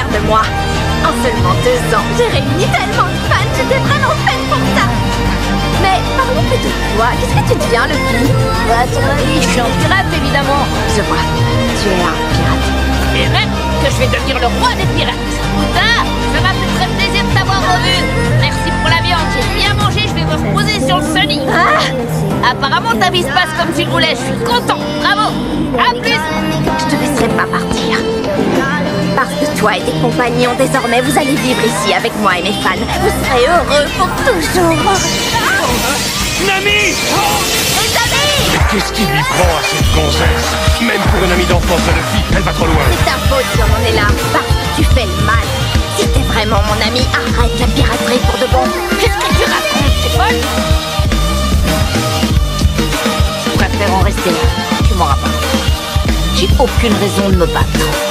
de moi. En seulement 2 ans, j'ai réuni tellement de fans, j'étais vraiment faite pour ça. Mais parlons plutôt de toi, qu'est-ce que tu deviens, Luffy? À ton avis, je suis un pirate, évidemment. Je vois, tu es un pirate. Et même que je vais devenir le roi des pirates. Putain, ça m'a fait très plaisir de t'avoir revu. Merci pour la viande, j'ai bien mangé, je vais me reposer sur le Sunny. Apparemment, ta vie se passe comme tu le voulais, je suis content. Bravo. À plus. Je te laisserai pas partir. Parce que toi et tes compagnons, désormais, vous allez vivre ici avec moi et mes fans. Vous serez heureux pour toujours. Nami! Les amis! Qu'est-ce qui lui prend à cette gonzesse? Même pour une amie d'enfance de Luffy, elle va trop loin. C'est ta faute si on en est là. Parce que tu fais le mal. Si t'es vraiment mon ami, arrête la piraterie pour de bon. Qu'est-ce que tu racontes? C'est folle. Je préfère en rester là. Tu m'auras pas. J'ai aucune raison de me battre.